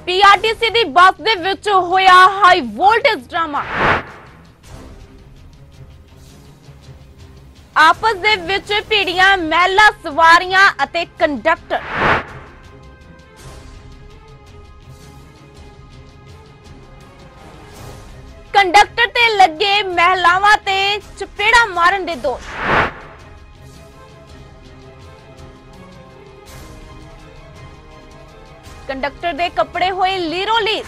PRTC दी बस दे विच होया हाई वोल्टेज ड्रामा। आपस दे विच भिड़ियां महिला सवारियां अते कंडक्टर। कंडक्टर ते लगे महिलावां ते चपेड़ा मारन दे दोष। कंडक्टर दे कपड़े होए लीरो लीर।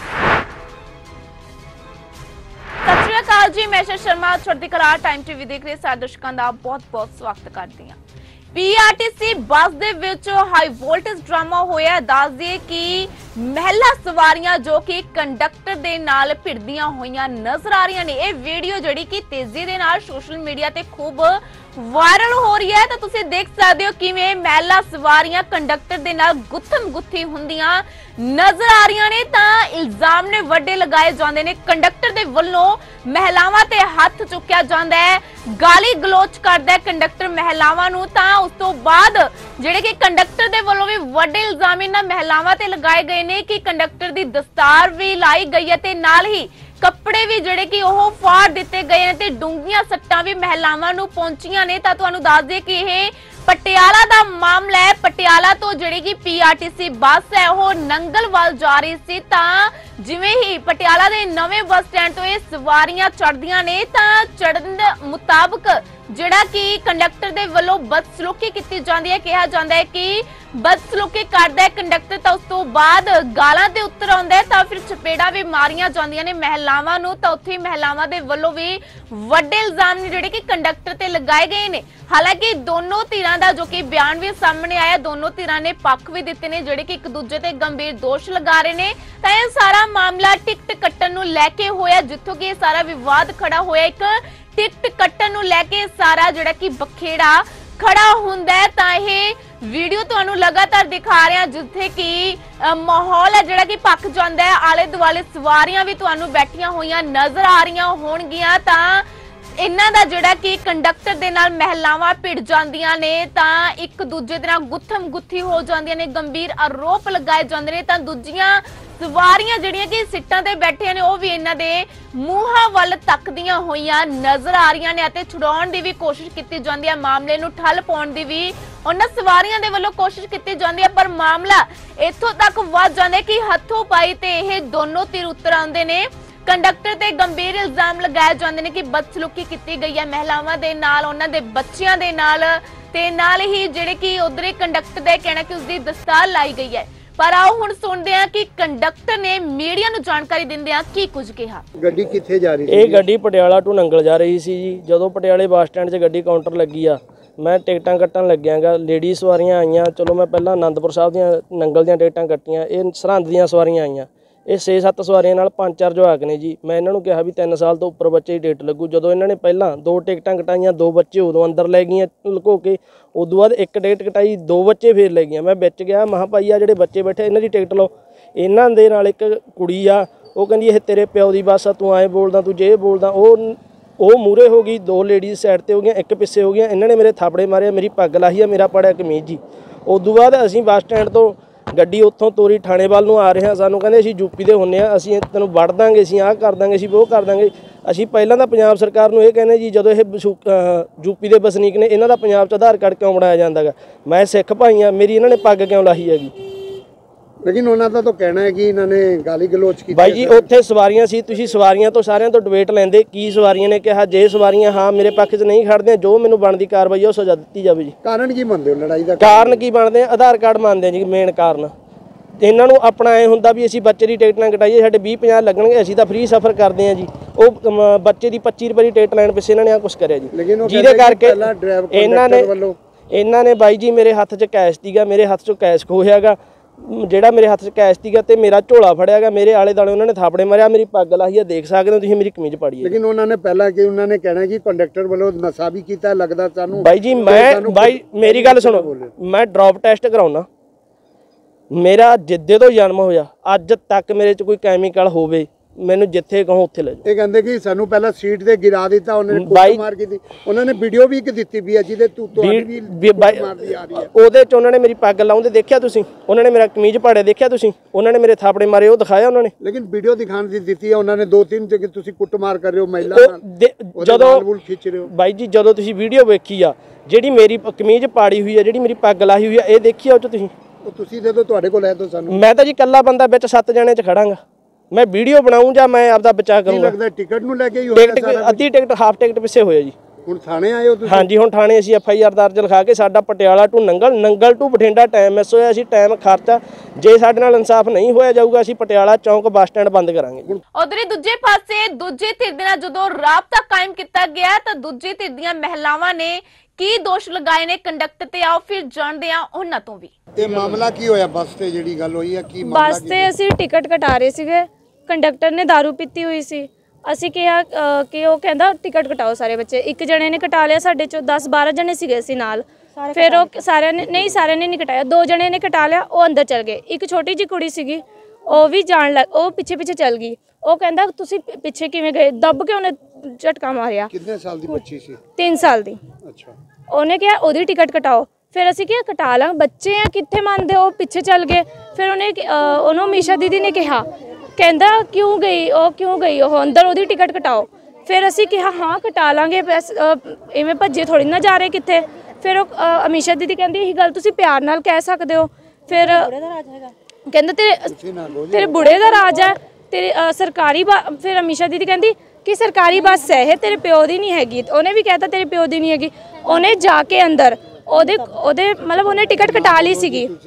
सत श्री अकाल जी, मैं शर्मा चढ़ती कला टाइम टीवी देख रहे सारे दर्शकों का बहुत बहुत स्वागत करती हूं। पीआरटीसी बस दे विच हाई वोल्टेज ड्रामा होया। दस दिए कि महिला सवारियां जो कि कंडक्टर दे नाल भिड़दियां होईयां नजर आ रही ने। यह वीडियो जिहड़ी कि तेजी दे नाल सोशल मीडिया ते खूब वायरल हो रही है। तो तुसीं देख सकते हो किवें महिला सवारियां कंडक्टर दे नाल गुत्थम गुत्थी हुंदियां नजर आ रही ने। तां इल्जाम ने वड्डे लगाए जांदे ने। कंडक्टर दे वल्लों महिलावां ते हत्थ चुक्या जांदा है, गाली गलोच करदा है कंडक्टर महिलावां नूं। तां उस तो बाद जिहड़े कि कंडक्टर दे वल्लों भी वड्डे इल्जाम इन्हां महिलावां ते लगाए गए ने कि कंडक्टर दी दस्तार भी लाई गई है ते नाल ही कपड़े भी जिहड़े कि ओह फाड़ दिते गए ने ते डूंघियां सट्टां भी महिलावां नूं पहुंचियां ने। तां तुहानूं दस दे कि यह पटियाला दा मामला है। पटियाला तो जिहड़ी कि पीआरटीसी बस है वह नंगलवाल जा रही सी। तां जिवें ही पटियाला दे नवें बस स्टैंड तो ये सवारियां चढ़दियां ने तां चढ़न मुताबक जिहड़ा कि कंडक्टर दे वल्लों बदसलूकी कीती जांदी है। कहा जांदा है कि बदसलूकी करदा है कंडक्टर। तां उस तो बाद गालां ते उतर आउंदा है तां फिर चपेड़ा भी मारियां जांदियां ने महिलावां नूं। तां उत्थे महिलावां दे वल्लों भी वड्डे इल्जाम ने जिहड़े कि कंडक्टर ते लगाए गए ने। हालांकि दोनों धिरां दा जो कि बयान भी सामने आया, दोनों धिरां ने पक्ष भी दिते ने जिहड़े कि एक दूजे ते गंभीर दोष लगा रहे ने। तां इह सारा मामला टिकट कट्टण नूं लैके होया, जिੱਥੋਂ कि सारा विवाद खड़ा होया। एक टिकट कट्टण नूं लैके सारा जिहड़ा कि बखेड़ा खड़ा हुंदा है। तां इह वीडियो तुहानूं लगातार दिखा रहे हैं जिथे कि माहौल है जिहड़ा कि पक जांदा है। आले दुआले सवारियां भी तुहानूं बैठियां होईयां नजर आ रहीआं होणगीआं। तां इन्हां दा जिहड़ा कि कंडक्टर दे नाल महिलावां भिड़ जांदियां ने तां एक दूजे दे नाल गुत्थम गुत्थी हो जांदियां ने, गंभीर आरोप लगाए जांदे ने। तां दूजियां सवारियां जिहड़ियां कि सीटां ते बैठियां ने ओह भी इन्हां दे मूंहां वल तकदियां होईयां नजर आ रहीआं ने अते छुड़ाउण दी भी कोशिश कीती जांदी है। मामले नूं ठल पाउण दी भी उन्हां सवारियां दे वल्लों कोशिश कीती जांदी है, पर मामला इत्थों तक वध जांदा है कि हत्थों पाई ते इह दोनों धਿਰ उतर आउंदे ने। कंडक्टर ते गंभीर इल्जाम लगाए जांदे ने कि बदसलूकी कीती गई है महिलावां दे नाल, उन्हां दे बच्चियां दे नाल ते नाल ही जिहड़े कि उधरे कंडक्टर दा कहना कि उसदी दस्तार लाई गई है। पर आओ हुण सुणदे हां कि कंडक्टर ने मीडिया नूं जानकारी दिंदिआं की कुछ कहा। गड्डी कित्थे जा रही सी? ਇਹ ਗੱਡੀ ਪਟਿਆਲਾ ਟੂ ਨੰਗਲ ਜਾ ਰਹੀ ਸੀ ਜੀ। ਜਦੋਂ ਪਟਿਆਲੇ ਬੱਸ ਸਟੈਂਡ 'ਚ ਗੱਡੀ ਕਾਊਂਟਰ ਲੱਗੀ ਆ, ਮੈਂ ਟਿਕਟਾਂ ਕੱਟਣ ਲੱਗਿਆਗਾ। ਲੇਡੀ ਸਵਾਰੀਆਂ ਆਈਆਂ, ਚਲੋ ਮੈਂ ਪਹਿਲਾਂ ਆਨੰਦਪੁਰ ਸਾਹਿਬ ਦੀਆਂ ਨੰਗਲ ਦੀਆਂ ਟਿਕਟਾਂ ਕੱਟੀਆਂ। ਇਹ ਸਰਹੰਦ ਦੀਆਂ ਸਵਾਰੀਆਂ ਆਈਆਂ। ਇਹ 6-7 ਸਵਾਰੀਆਂ ਨਾਲ 5-4 ਜਵਾਕ ਨੇ ਜੀ। ਮੈਂ ਇਹਨਾਂ ਨੂੰ ਕਿਹਾ ਵੀ 3 ਸਾਲ ਤੋਂ ਉੱਪਰ ਬੱਚੇ ਦੀ ਟਿਕਟ ਲੱਗੂ। ਜਦੋਂ ਇਹਨਾਂ ਨੇ ਪਹਿਲਾਂ 2 ਟਿਕਟਾਂ ਕਟਾਈਆਂ, 2 ਬੱਚੇ ਉਦੋਂ ਅੰਦਰ ਲੈ ਗਈਆਂ ਲੁਕੋ ਕੇ। ਉਦੋਂ ਬਾਅਦ 1 ਟਿਕਟ ਕਟਾਈ, 2 ਬੱਚੇ ਫੇਰ ਲੈ ਗਈਆਂ। ਮੈਂ ਵਿੱਚ ਗਿਆ, ਮਹਾ ਭਾਈ ਆ ਜਿਹੜੇ ਬੱਚੇ ਬੈਠੇ ਇਹਨਾਂ ਦੀ ਟਿਕਟ ਲਓ। ਇਹਨਾਂ ਦੇ ਨਾਲ ਇੱਕ ਕੁੜੀ ਆ, ਉਹ ਕਹਿੰਦੀ ਇਹ ਤੇਰੇ ਪਿਓ ਦੀ ਬੱਸ ਆ, ਤੂੰ ਐਂ ਬੋਲਦਾ, ਤੂੰ ਜੇ ਬੋਲਦਾ। ਉਹ ਮੂਹਰੇ ਹੋ ਗਈ, 2 ਲੇਡੀਜ਼ ਸਾਈਡ ਤੇ ਹੋ ਗਈਆਂ, 1 ਪਿੱਛੇ ਹੋ ਗਈਆਂ। ਇਹਨਾਂ ਨੇ ਮੇਰੇ ਥਾਪੜੇ ਮਾਰੇ, ਮੇਰੀ ਪੱਗ ਲਾਹੀ ਆ, ਮੇਰਾ ਪੜਿਆ ਕਮੀਜ਼ ਜੀ। ਉਦੋਂ ਬਾਅਦ ਅਸੀਂ ਬੱਸ ਸਟੈਂਡ ਤੋਂ ਗੱਡੀ ਉੱਥੋਂ ਤੋਰੀ ਥਾਣੇ ਵੱਲ ਨੂੰ ਆ ਰਹੇ ਹਾਂ। ਸਾਨੂੰ ਕਹਿੰਦੇ ਅਸੀਂ ਯੂਪੀ ਦੇ ਹੁੰਦੇ ਹਾਂ, ਅਸੀਂ ਤੈਨੂੰ ਵੜ ਦਾਂਗੇ, ਅਸੀਂ ਆਹ ਕਰ ਦਾਂਗੇ, ਅਸੀਂ ਉਹ ਕਰ ਦਾਂਗੇ। ਅਸੀਂ ਪਹਿਲਾਂ ਤਾਂ ਪੰਜਾਬ ਸਰਕਾਰ ਨੂੰ ਇਹ ਕਹਿੰਦੇ ਜੀ, ਜਦੋਂ ਇਹ ਯੂਪੀ ਦੇ ਵਸਨੀਕ ਨੇ, ਇਹਨਾਂ ਦਾ ਪੰਜਾਬ 'ਚ ਆਧਾਰ ਕਾਰਡ ਕਿਉਂ ਬਣਾਇਆ ਜਾਂਦਾ ਗਾ? ਮੈਂ ਸਿੱਖ ਭਾਈ ਹਾਂ, ਮੇਰੀ ਇਹਨਾਂ ਨੇ ਪੱਗ ਕਿਉਂ ਲਾਹੀ ਹੈਗੀ? लेकिन उन्होंने तो कहना है कि इन्होंने गाली गलोच की। भाई जी उत्थे सवारियां सी, तुसीं सवारियां तो सारियां तो डिबेट लैंदे की सवारियां ने कहा जे सवारियां हाँ मेरे पक्ष च नहीं खड़दे, जो मैनूं बनदी कार्रवाई है सजा दित्ती जावे जी। कारण की मनदे हो लड़ाई दा? कारण की बनदे आधार कार्ड मानदे जी मेन कारण। ਇਹਨਾਂ ਨੂੰ ਆਪਣਾ ਐ ਹੁੰਦਾ ਵੀ ਅਸੀਂ ਬੱਚੇ ਦੀ ਟਿਕਟ ਨਾ ਕਟਾਈਏ, ਸਾਡੇ 20-50 ਲੱਗਣਗੇ, ਅਸੀਂ ਤਾਂ ਫ੍ਰੀ ਸਫ਼ਰ ਕਰਦੇ ਹਾਂ ਜੀ। ਉਹ ਬੱਚੇ ਦੀ 25 ਰੁਪਏ ਦੀ ਟਿਕਟ ਲੈਣ ਪਿੱਛੇ ਇਹਨਾਂ ਨੇ ਆ ਕੁਛ ਕਰਿਆ ਜੀ, ਜਿਹਦੇ ਕਰਕੇ ਇਹਨਾਂ ਨੇ ਬਾਈ ਜੀ ਮੇਰੇ ਹੱਥ 'ਚ ਕੈਸ਼ ਸੀਗਾ, ਮੇਰੇ ਹੱਥ 'ਚੋਂ ਕੈਸ਼ ਖੋਹਿਆਗਾ। ਜਿਹੜਾ ਮੇਰੇ ਹੱਥ 'ਚ ਕੈਸ਼ ਸੀਗਾ ਤੇ ਮੇਰਾ ਝੋਲਾ ਫੜਿਆਗਾ, ਮੇਰੇ ਆਲੇ ਦੁਆਲੇ ਉਹਨਾਂ ਨੇ ਥਾਪੜੇ ਮਾਰਿਆ, ਮੇਰੀ ਪੱਗ ਲਾਹੀ ਆ, ਦੇਖ ਸਕਦੇ ਹੋ ਤੁਸੀਂ, ਮੇਰੀ ਕਮੀਜ਼ ਪਾੜੀ ਹੈ। ਲੇਕਿਨ ਉਹਨਾਂ ਨੇ ਪਹਿਲਾਂ ਕਿ ਉਹਨਾਂ ਨੇ ਕਹਿਣਾ ਕਿ ਕੰਡਕਟਰ ਵੱਲੋਂ ਨਸ਼ਾ ਵੀ ਕੀਤਾ ਲੱਗਦਾ ਸਾਨੂੰ। ਬਾਈ ਜੀ ਬਾਈ ਮੇਰੀ ਗੱਲ ਸੁਣੋ, ਮੈਂ ਡ੍ਰੌਪ ਟੈਸਟ ਕਰਾਉਣਾ, ਮੇਰਾ ਜਿੱਦੇ ਤੋਂ ਜਨਮ ਹੋਇਆ ਅੱਜ ਤੱਕ ਮੇਰੇ 'ਚ ਕੋਈ ਕੈਮੀਕਲ ਹੋਵੇ ਮੈਨੂੰ ਜਿੱਥੇ ਕਹੋ ਉੱਥੇ ਲੈ ਜਾਓ। ਇਹ ਕਹਿੰਦੇ ਕਿ ਸਾਨੂੰ ਪਹਿਲਾਂ ਸੀਟ ਤੇ ਗਿਰਾ ਦਿੱਤਾ, ਉਹਨੇ ਬਾਈ- ਮਾਰ ਕੀਤੀ। ਉਹਨਾਂ ਨੇ ਵੀਡੀਓ ਵੀ ਇੱਕ ਦਿੱਤੀ ਵੀ ਹੈ ਜਿਹਦੇ ਤੁਹਾਡੀ ਵੀ ਮਾਰਦੀ ਆ ਰਹੀ ਹੈ। ਉਹਦੇ ਚ ਉਹਨਾਂ ਨੇ ਮੇਰੀ ਪੱਗ ਲਾਉਂਦੇ ਦੇਖਿਆ ਤੁਸੀਂ, ਉਹਨਾਂ ਨੇ ਮੇਰਾ ਕਮੀਜ਼ ਪਾੜਿਆ ਦੇਖਿਆ ਤੁਸੀਂ, ਉਹਨਾਂ ਨੇ ਮੇਰੇ ਥਾਪੜੇ ਮਾਰੇ ਉਹ ਦਿਖਾਇਆ ਉਹਨਾਂ ਨੇ। ਲੇਕਿਨ ਵੀਡੀਓ ਦਿਖਾਣ ਦੀ ਦਿੱਤੀ ਹੈ ਉਹਨਾਂ ਨੇ 2-3 ਜਗ੍ਹਾ ਤੁਸੀਂ ਕੁੱਟਮਾਰ ਕਰ ਰਹੇ ਹੋ ਮਹਿਲਾ ਨਾਲ, ਜਦੋਂ ਖਿੱਚ ਰਹੇ ਹੋ। ਬਾਈ ਜੀ ਜਦੋਂ ਤੁਸੀਂ ਵੀਡੀਓ ਵੇਖੀ ਆ, ਜਿਹੜੀ ਮੇਰੀ ਕਮੀਜ਼ ਪਾੜੀ ਹੋਈ ਆ, ਜਿਹੜੀ ਮੇਰੀ ਪੱਗ ਲਾਈ ਹੋਈ ਆ, ਇਹ ਦੇਖੀ ਆ ਉਹ ਚ ਤੁਸੀਂ? ਉਹ ਤੁਸੀਂ ਦੇ ਦਿਓ, ਤੁਹਾਡੇ ਕੋਲ ਹੈ ਤਾਂ ਸਾਨੂੰ। ਮੈਂ ਤਾਂ ਜੀ ਇਕੱਲਾ ਬੰਦਾ ਵਿੱਚ 7 ਜਣੇ ਚ ਖੜਾਂਗਾ, ਮੈਂ ਵੀਡੀਓ ਬਣਾऊं ਜਾਂ ਮੈਂ ਆਪਦਾ ਬਚਾਅ ਕੀ ਕਰੂੰਗਾ? ਲੱਗਦਾ ਟਿਕਟ ਨੂੰ ਲੈ ਕੇ ਹੀ ਹੋਇਆ ਟਿਕਟ ਸਾਰਾ? ਅੱਧੀ ਟਿਕਟ ਹਾਫ ਟਿਕਟ ਪਿੱਛੇ ਹੋਇਆ ਜੀ। ਹੁਣ ਥਾਣੇ ਆਏ ਹੋ ਤੁਸੀਂ? ਹਾਂਜੀ ਹੁਣ ਥਾਣੇ ਅਸੀਂ FIR ਦਰਜ ਲਿਖਾ ਕੇ ਸਾਡਾ Patiala to Nangal to Bathinda time miss ਹੋਇਆ, ਅਸੀਂ ਟਾਈਮ ਖਰਚਾ, ਜੇ ਸਾਡੇ ਨਾਲ ਇਨਸਾਫ ਨਹੀਂ ਹੋਇਆ ਜਾਊਗਾ ਅਸੀਂ ਪਟਿਆਲਾ ਚੌਂਕ ਬੱਸ ਸਟੈਂਡ ਬੰਦ ਕਰਾਂਗੇ। ਉਧਰ ਦੂਜੇ ਪਾਸੇ ਦੂਜੇ ਧਿਰ ਦੇ ਨਾਲ ਜਦੋਂ ਰਾਬਤਾ ਕਾਇਮ ਕੀਤਾ ਗਿਆ ਤਾਂ ਦੂਜੇ ਧਿਰ ਦੀਆਂ ਮਹਿਲਾਵਾਂ ਨੇ ਕੀ ਦੋਸ਼ ਲਗਾਏ ਨੇ ਕੰਡਕਟਰ ਤੇ, ਆਓ ਫਿਰ ਜਾਣਦੇ ਆ ਉਹਨਾਂ ਤੋਂ ਵੀ। ਇਹ ਮਾਮਲਾ ਕੀ ਹੋਇਆ ਬੱਸ ਤੇ ਜਿਹੜੀ ਗੱਲ ਹੋਈ ਹੈ? ਕੀ ਮਾਮਲਾ? ਬੱਸ ਤੇ ਅਸੀਂ ਟਿਕਟ ਕਟਾ ਰਹੇ ਸੀਗੇ, ਕੰਡਕਟਰ ਨੇ दारू ਪੀਤੀ ਹੋਈ ਸੀ। ਅਸੀਂ ਕਿਹਾ ਕਿ ਉਹ ਕਹਿੰਦਾ ਟਿਕਟ ਕਟਾਓ ਸਾਰੇ ਬੱਚੇ। ਇੱਕ ਜਣੇ ਨੇ ਕਟਾ ਲਿਆ, ਸਾਡੇ ਚੋਂ 10-12 ਜਣੇ ਸੀਗੇ ਅਸੀਂ ਨਾਲ। ਫਿਰ ਉਹ ਸਾਰਿਆਂ ਨੇ ਨਹੀਂ ਕਟਾਇਆ, 2 ਜਣੇ ਨੇ ਕਟਾ ਲਿਆ, ਉਹ ਅੰਦਰ ਚਲ ਗਏ। ਇੱਕ ਛੋਟੀ ਜਿਹੀ ਕੁੜੀ ਸੀਗੀ, ਉਹ ਵੀ ਉਹ ਪਿੱਛੇ ਚੱਲ ਗਈ। ਉਹ ਕਹਿੰਦਾ ਤੁਸੀਂ ਪਿੱਛੇ ਕਿਵੇਂ ਗਏ? ਦੱਬ ਕੇ ਉਹਨੇ ਝਟਕਾ ਮਾਰਿਆ। ਕਿੰਨੇ ਸਾਲ ਦੀ ਬੱਚੀ ਸੀ? 3 ਸਾਲ ਦੀ। ਅੱਛਾ। ਉਹਨੇ ਕਿਹਾ ਉਹਦੀ ਟਿਕਟ ਕਟਾਓ। ਫਿਰ ਅਸੀਂ ਕਿਹਾ ਕਟਾ ਲਾਂ, ਬੱਚੇ ਆ ਕਿੱਥੇ ਮੰਨਦੇ, ਉਹ ਪਿੱਛੇ ਚੱਲ ਗਏ। ਫਿਰ ਉਹਨੂੰ ਅਮੀਸ਼ਾ ਦੀਦੀ ਨੇ ਕਿਹਾ, ਕਹਿੰਦਾ ਕਿਉਂ ਗਈ ਉਹ ਅੰਦਰ, ਉਹਦੀ ਟਿਕਟ ਕਟਾਓ। ਫਿਰ ਅਸੀਂ ਕਿਹਾ ਹਾਂ ਕਟਾ ਲਾਂਗੇ, ਇਵੇਂ ਭੱਜੇ ਥੋੜੀ ਨਾ ਜਾ ਰਹੇ ਕਿੱਥੇ। ਫਿਰ ਉਹ ਅਮੀਸ਼ਾ ਦੀਦੀ ਕਹਿੰਦੀ ਇਹੀ ਗੱਲ ਤੁਸੀਂ ਪਿਆਰ ਨਾਲ ਕਹਿ ਸਕਦੇ ਹੋ। ਫਿਰ ਕਹਿੰਦਾ ਤੇਰੇ ਬੁੜੇ ਦਾ ਰਾਜ ਹੈ, ਤੇਰੇ ਸਰਕਾਰੀ। ਫਿਰ ਅਮੀਸ਼ਾ ਦੀਦੀ ਕਹਿੰਦੀ ਕਿ ਸਰਕਾਰੀ ਬੱਸ ਹੈ ਇਹ, ਤੇਰੇ ਪਿਓ ਦੀ ਨਹੀਂ ਹੈਗੀ। ਉਹਨੇ ਵੀ ਕਹਿਤਾ ਤੇਰੇ ਪਿਓ ਦੀ ਨਹੀਂ ਹੈਗੀ। ਉਹਨੇ ਜਾ ਕੇ ਅੰਦਰ ਉਹਦੇ ਮਤਲਬ ਉਹਨੇ ਟਿਕਟ ਕਟਾ ਲਈ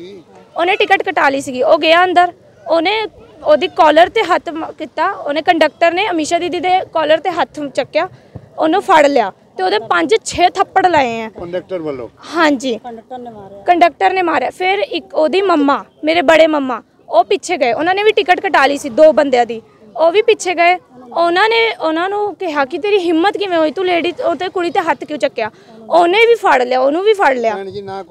ਸੀਗੀ, ਉਹ ਗਿਆ ਅੰਦਰ, ਉਹਨੇ ਉਹਦੀ ਕਾਲਰ ਤੇ ਹੱਥ ਕੀਤਾ। ਉਹਨੇ ਕੰਡਕਟਰ ਨੇ ਅਮੀਸ਼ਾ ਦੀਦੀ ਦੇ ਕਾਲਰ ਤੇ ਹੱਥ ਚੱਕਿਆ, ਉਹਨੂੰ ਫੜ ਲਿਆ ਤੇ ਉਹਦੇ 5-6 ਥੱਪੜ ਲਾਏ ਆ ਕੰਡਕਟਰ ਵੱਲੋਂ। ਹਾਂਜੀ, ਕੰਡਕਟਰ ਨੇ ਮਾਰਿਆ। ਫਿਰ ਇੱਕ ਉਹਦੀ ਮੰਮਾ, ਮੇਰੇ ਬੜੇ ਮੰਮਾ, ਉਹ ਪਿੱਛੇ ਗਏ। ਉਹਨਾਂ ਨੇ ਵੀ ਟਿਕਟ ਕਟਾ ਲਈ ਸੀ 2 ਬੰਦਿਆਂ ਦੀ, ਉਹ ਵੀ ਪਿੱਛੇ ਗਏ। ਉਹਨਾਂ ਨੂੰ ਕਿਹਾ ਕਿ ਤੇਰੀ ਹਿੰਮਤ ਕਿਵੇਂ ਹੋਈ, ਤੂੰ ਲੇਡੀ ਤੇ ਕੁੜੀ ਤੇ ਹੱਥ ਕਿਉਂ ਚੱਕਿਆ? ਉਹਨੇ ਵੀ ਫੜ ਲਿਆ, ਉਹਨੂੰ ਵੀ ਫੜ ਲਿਆ,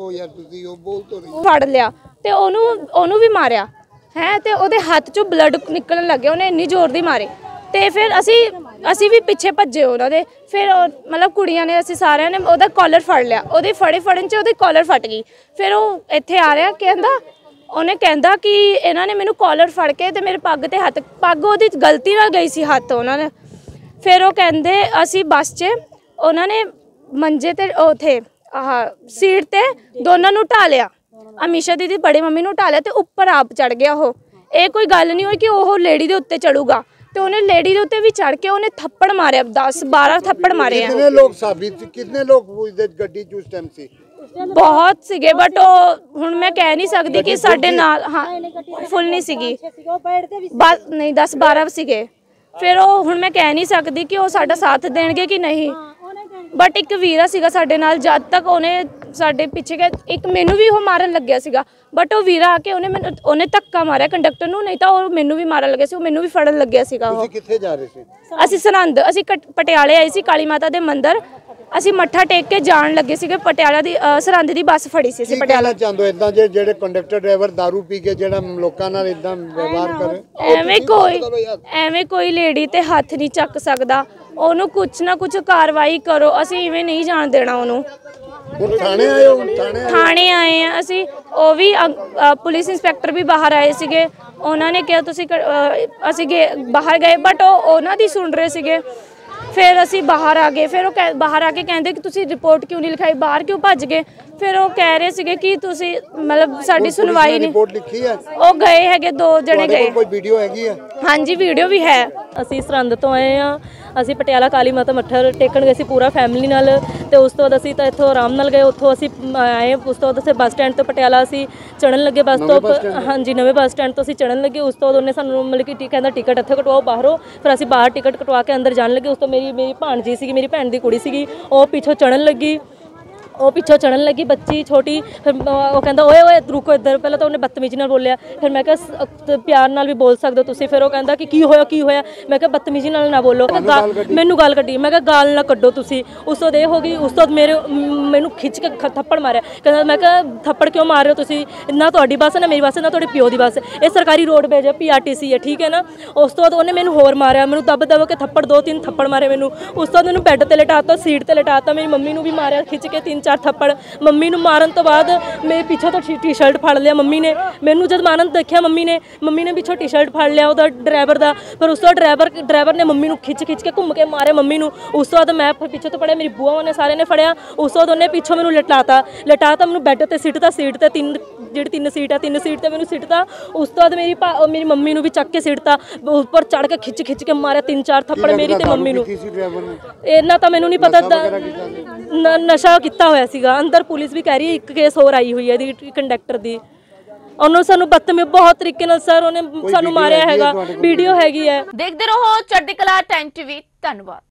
ਫੜ ਲਿਆ ਤੇ ਉਹਨੂੰ ਵੀ ਮਾਰਿਆ ਹੈ। ਤੇ ਉਹਦੇ ਹੱਥ ਚੋਂ ਬਲੱਡ ਨਿਕਲਣ ਲੱਗਿਆ, ਉਹਨੇ ਇੰਨੀ ਜ਼ੋਰ ਦੀ ਮਾਰੇ। ਤੇ ਫਿਰ ਅਸੀਂ ਵੀ ਪਿੱਛੇ ਭੱਜੇ ਉਹਨਾਂ ਦੇ। ਫਿਰ ਮਤਲਬ ਕੁੜੀਆਂ ਨੇ, ਅਸੀਂ ਸਾਰਿਆਂ ਨੇ ਉਹਦਾ ਕਾਲਰ ਫੜ ਲਿਆ, ਉਹਦੇ ਫੜਨ 'ਚ ਉਹਦੀ ਕਾਲਰ ਫਟ ਗਈ। ਫਿਰ ਉਹ ਇੱਥੇ ਆ ਰਿਹਾ, ਉਹਨੇ ਕਹਿੰਦਾ ਕਿ ਇਹਨਾਂ ਨੇ ਮੈਨੂੰ ਕਾਲਰ ਫੜ ਕੇ ਤੇ ਮੇਰੇ ਪੱਗ ਉਹਦੀ ਗਲਤੀ ਨਾਲ ਗਈ ਸੀ ਹੱਥ ਉਹਨਾਂ ਨੇ। ਫਿਰ ਉਹ ਕਹਿੰਦੇ ਅਸੀਂ ਬੱਸ 'ਚ ਉਹਨਾਂ ਨੇ ਮੰਜੇ ਤੇ ਉਥੇ ਸੀਟ ਤੇ ਦੋਨਾਂ ਨੂੰ ਢਾ ਲਿਆ। ਅਮੀਸ਼ਾ ਦੀਦੀ ਬੜੀ ਮੰਮੀ ਨੂੰ ਢਾ ਲਿਆ ਤੇ ਉੱਪਰ ਆਪ ਚੜ ਗਿਆ ਉਹ। ਇਹ ਕੋਈ ਗੱਲ ਨਹੀਂ ਹੋਈ ਕਿ ਉਹ ਲੇਡੀ ਦੇ ਉੱਤੇ ਚੜੂਗਾ, ਤੇ ਉਹਨੇ ਲੇਡੀ ਦੇ ਉੱਤੇ ਵੀ ਚੜ ਕੇ ਉਹਨੇ ਥੱਪੜ ਮਾਰਿਆ, 10-12 ਥੱਪੜ ਮਾਰੇ ਆ। ਕਿੰਨੇ ਲੋਕ ਗੱਡੀ 'ਚ ਉਸ ਟਾਈਮ ਸੀ? ਬਹੁਤ ਸੀਗੇ, ਬਟ ਉਹ ਹੁਣ ਮੈਂ ਕਹਿ ਨਹੀਂ ਸਕਦੀ ਕਿ ਸਾਡੇ ਨਾਲ ਫੁੱਲ ਨਹੀਂ ਸੀਗੀ, ਨਹੀਂ 10-12 ਸੀਗੇ। ਫਿਰ ਉਹ ਹੁਣ ਮੈਂ ਕਹਿ ਨਹੀਂ ਸਕਦੀ ਕਿ ਉਹ ਸਾਡਾ ਸਾਥ ਦੇਣਗੇ ਕਿ ਨਹੀਂ। ਬਟ ਇੱਕ ਵੀਰਾ ਸੀਗਾ ਸਾਡੇ ਨਾਲ, ਜਦ ਤੱਕ ਉਹਨੇ ਸਾਡੇ ਪਿੱਛੇ ਗਿਆ। ਇੱਕ ਮੈਨੂੰ ਵੀ ਉਹ ਮਾਰਨ ਲੱਗਿਆ ਸੀਗਾ, ਬਟ ਉਹ ਵੀਰਾ ਆ ਕੇ ਉਹਨੇ ਧੱਕਾ ਮਾਰਿਆ ਕੰਡਕਟਰ ਨੂੰ, ਨਹੀਂ ਤਾਂ ਉਹ ਮੈਨੂੰ ਵੀ ਮਾਰਨ ਲੱਗਿਆ ਸੀ, ਉਹ ਮੈਨੂੰ ਵੀ ਫੜਨ ਲੱਗਿਆ ਸੀਗਾ। ਤੁਸੀਂ ਕਿੱਥੇ ਜਾ ਰਹੇ ਸੀ? ਅਸੀਂ ਸਰਹੰਦ, ਅਸੀਂ ਪਟਿਆਲੇ ਆਏ ਸੀ ਕਾਲੀ ਮਾਤਾ ਦੇ ਮੰਦਿਰ। ਅਸੀਂ ਮੱਥਾ ਟੇਕ ਕੇ ਜਾਣ ਲੱਗੇ ਸੀਗੇ ਪਟਿਆਲਾ ਦੀ, ਸਰਹੰਦ ਦੀ ਬੱਸ ਫੜੀ ਸੀ ਅਸੀਂ ਪਟਿਆਲਾ। ਚਾਹੁੰਦੇ ਇਦਾਂ ਜਿਹੜੇ ਕੰਡਕਟਰ ਡਰਾਈਵਰ दारू ਪੀ ਕੇ ਜਿਹੜਾ ਲੋਕਾਂ ਨਾਲ ਇਦਾਂ ਵਿਵਹਾਰ ਕਰੇ? ਐਵੇਂ ਕੋਈ ਲੇਡੀ ਤੇ ਹੱਥ ਨਹੀਂ ਚੱਕ ਸਕਦਾ, ਉਹਨੂੰ ਕੁਛ ਨਾ ਕੁਛ ਕਾਰਵਾਈ ਕਰੋ। ਅਸੀਂ ਇਵੇਂ ਨਹੀਂ ਜਾਣ ਦੇਣਾ ਉਹਨੂੰ। ਥਾਣੇ ਆਏ ਆ ਅਸੀਂ, ਉਹ ਵੀ ਪੁਲਿਸ ਇੰਸਪੈਕਟਰ ਵੀ ਬਾਹਰ ਆਏ ਸੀਗੇ। ਉਹਨਾਂ ਨੇ ਕਿਹਾ ਤੁਸੀਂ ਅਸੀਂ ਬਾਹਰ ਗਏ, ਬਟ ਉਹਨਾਂ ਦੀ ਸੁਣ ਰਹੇ ਸੀਗੇ। ਫਿਰ ਅਸੀਂ ਬਾਹਰ ਆ ਗਏ। ਫਿਰ ਉਹ ਬਾਹਰ ਆ ਕੇ ਕਹਿੰਦੇ ਕਿ ਤੁਸੀਂ ਰਿਪੋਰਟ ਕਿਉਂ ਨਹੀਂ ਲਿਖਾਈ, ਬਾਹਰ ਕਿਉਂ ਭੱਜ ਗਏ? ਫਿਰ ਉਹ ਕਹਿ ਰਹੇ ਸੀਗੇ ਕਿ ਤੁਸੀਂ ਮਤਲਬ ਸਾਡੀ ਸੁਣਵਾਈ ਨਹੀਂ। ਰਿਪੋਰਟ ਲਿਖੀ ਹੈ? ਉਹ ਗਏ ਹੈਗੇ, 2 ਜਣੇ ਗਏ। ਕੋਈ ਵੀਡੀਓ ਹੈਗੀ ਹੈ? ਹਾਂਜੀ ਵੀਡੀਓ ਵੀ ਹੈ। ਅਸੀਂ ਸਰਹੰਦ ਤੋਂ ਆਏ ਆ, ਅਸੀਂ ਪਟਿਆਲਾ ਕਾਲੀ ਮਾਤਾ ਮੱਥਾ ਟੇਕਣ ਗਏ ਸੀ ਪੂਰਾ ਫੈਮਿਲੀ ਨਾਲ। ਤੇ ਉਸ ਤੋਂ ਬਾਅਦ ਅਸੀਂ ਤਾਂ ਇੱਥੋਂ ਆਰਾਮ ਨਾਲ ਗਏ, ਉੱਥੋਂ ਅਸੀਂ ਆਏ। ਉਸ ਤੋਂ ਬਾਅਦ ਅਸੀਂ ਬੱਸ ਸਟੈਂਡ ਤੋਂ ਪਟਿਆਲਾ ਅਸੀਂ ਚੜ੍ਹਨ ਲੱਗੇ ਬੱਸ ਤੋਂ। ਹਾਂਜੀ, ਨਵੇਂ ਬੱਸ ਸਟੈਂਡ ਤੋਂ ਅਸੀਂ ਚੜ੍ਹਨ ਲੱਗੇ। ਉਸ ਤੋਂ ਬਾਅਦ ਉਹਨੇ ਸਾਨੂੰ ਮਤਲਬ ਕਿ ਕਹਿੰਦਾ ਟਿਕਟ ਇੱਥੇ ਕਟਵਾਓ ਬਾਹਰੋਂ। ਫਿਰ ਅਸੀਂ ਬਾਹਰ ਟਿਕਟ ਕਟਵਾ ਕੇ ਅੰਦਰ ਜਾਣ ਲੱਗੇ। ਉਸ ਤੋਂ ਮੇਰੀ ਭਾਣਜੀ ਸੀਗੀ, ਮੇਰੀ ਭੈਣ ਦੀ ਕੁੜੀ ਸੀਗੀ, ਉਹ ਪਿੱਛੋਂ ਚੜ੍ਹਨ ਲੱਗੀ। ਉਹ ਪਿੱਛੋਂ ਚੜਨ ਲੱਗੀ ਬੱਚੀ ਛੋਟੀ, ਫਿਰ ਉਹ ਕਹਿੰਦਾ ਓਏ ਓਏ ਰੁਕੋ ਇੱਧਰ। ਪਹਿਲਾਂ ਤਾਂ ਉਹਨੇ ਬਦਤਮੀਜ਼ੀ ਨਾਲ ਬੋਲਿਆ, ਫਿਰ ਮੈਂ ਕਿਹਾ ਪਿਆਰ ਨਾਲ ਵੀ ਬੋਲ ਸਕਦੇ ਹੋ ਤੁਸੀਂ। ਫਿਰ ਉਹ ਕਹਿੰਦਾ ਕਿ ਕੀ ਹੋਇਆ। ਮੈਂ ਕਿਹਾ ਬਦਤਮੀਜ਼ੀ ਨਾਲ ਨਾ ਬੋਲੋ। ਮੈਨੂੰ ਗਾਲ ਕੱਢੀ, ਮੈਂ ਕਿਹਾ ਗਾਲ ਨਾ ਕੱਢੋ ਤੁਸੀਂ। ਉਸ ਤੋਂ ਇਹ ਹੋ ਗਈ, ਉਸ ਤੋਂ ਮੈਨੂੰ ਖਿੱਚ ਕੇ ਥੱਪੜ ਮਾਰਿਆ। ਕਹਿੰਦਾ, ਮੈਂ ਕਿਹਾ ਥੱਪੜ ਕਿਉਂ ਮਾਰ ਰਹੇ ਹੋ ਤੁਸੀਂ? ਨਾ ਤੁਹਾਡੀ ਬੱਸ ਨਾ ਮੇਰੀ ਬੱਸ ਨਾ ਤੁਹਾਡੇ ਪਿਓ ਦੀ ਬੱਸ, ਇਹ ਸਰਕਾਰੀ ਰੋਡਵੇਜ ਹੈ, PRTC ਹੈ, ਠੀਕ ਹੈ ਨਾ। ਉਸ ਤੋਂ ਬਾਅਦ ਉਹਨੇ ਮੈਨੂੰ ਹੋਰ ਮਾਰਿਆ, ਮੈਨੂੰ ਦਬ ਕੇ ਥੱਪੜ 2-3 ਥੱਪੜ ਮਾਰੇ ਮੈਨੂੰ। ਉਸ ਤੋਂ ਬਾਅਦ ਮੈਨੂੰ ਬੈੱਡ ਤੇ ਲਿਟਾਤਾ, ਸੀਟ ਤੇ ਲਿਟਾਤਾ। ਮੇਰੀ ਮੰਮੀ ਨੂੰ ਵੀ ਮਾਰਿਆ ਖਿੱਚ ਕੇ 3-4 ਥੱਪੜ। ਮੰਮੀ ਨੂੰ ਮਾਰਨ ਤੋਂ ਬਾਅਦ ਮੇਰੇ ਪਿੱਛੋਂ ਤੋਂ ਟੀ-ਸ਼ਰਟ ਫੜ ਲਿਆ ਮੰਮੀ ਨੇ। ਮੈਨੂੰ ਜਦ ਮਾਰਨ ਦੇਖਿਆ ਮੰਮੀ ਨੇ ਪਿੱਛੋਂ ਟੀ-ਸ਼ਰਟ ਫੜ ਲਿਆ ਉਹਦਾ ਡਰਾਈਵਰ ਦਾ। ਫਿਰ ਉਸ ਤੋਂ ਡਰਾਈਵਰ ਨੇ ਮੰਮੀ ਨੂੰ ਖਿੱਚ ਕੇ ਘੁੰਮ ਕੇ ਮਾਰਿਆ ਮੰਮੀ ਨੂੰ। ਉਸ ਤੋਂ ਬਾਅਦ ਮੈਂ ਪਿੱਛੋਂ ਤੋਂ ਫੜਿਆ, ਮੇਰੀ ਬੂਆ ਨੇ ਸਾਰਿਆਂ ਨੇ ਫੜਿਆ। ਉਸ ਤੋਂ ਬਾਅਦ ਉਹਨੇ ਪਿੱਛੋਂ ਮੈਨੂੰ ਲਿਟਾਤਾ, ਮੈਨੂੰ ਬੈੱਡ ਤੇ ਸਿੱਟਤਾ, ਸੀਟ ਤੇ ਜਿਹੜੀ 3 ਸੀਟ ਤੇ ਮੈਨੂੰ ਸਿੱਟਤਾ। ਉਸ ਤੋਂ ਬਾਅਦ ਮੇਰੀ ਮੰਮੀ ਨੂੰ ਵੀ ਚੱਕ ਕੇ ਸਿੱਟਤਾ, ਉੱਪਰ ਚੜ ਕੇ ਖਿੱਚ ਕੇ ਮਾਰਿਆ 3-4 ਥੱਪੜ ਮੇਰੀ ਤੇ ਮੰਮੀ ਨੂੰ। ਇਹਨਾਂ ਤਾਂ ਮੈਨੂੰ ਨਹੀਂ ਪਤਾ, ਨਸ਼ਾ ਕੀਤਾ ਹੋਇਆ ਸੀਗਾ ਅੰਦਰ। ਪੁਲਿਸ ਵੀ ਕਹਿ ਰਹੀ ਹੈ 1 ਕੇਸ ਹੋਰ ਆਈ ਹੋਈ ਹੈ ਇਹਦੀ ਕੰਡਕਟਰ ਦੀ। ਉਹਨੂੰ ਸਾਨੂੰ ਬਦਤਮੀਜ਼ ਬਹੁਤ ਤਰੀਕੇ ਨਾਲ ਸਰ ਉਹਨੇ ਸਾਨੂੰ ਮਾਰਿਆ ਹੈਗਾ, ਵੀਡੀਓ ਹੈਗੀ ਹੈ। ਦੇਖਦੇ ਰਹੋ ਚੜ੍ਹਦੀ ਕਲਾ ਟਾਈਮ TV। ਧੰਨਵਾਦ।